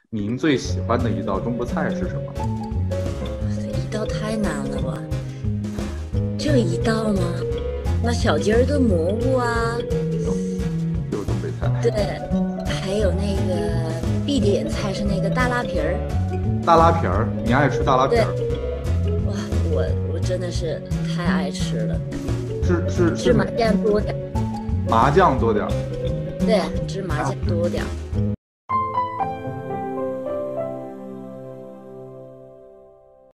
您最喜欢的一道中国菜是什么？ 这一道太难了吧？就一道吗？那小鸡儿炖蘑菇啊， 就是东北菜。 对，还有那个必点菜是那个大拉皮儿。 大拉皮儿，你爱吃大拉皮对， 儿？ 哇，我真的是太爱吃了， 是哪芝麻酱多点儿， 麻酱多点儿？ 对，芝麻酱多点儿。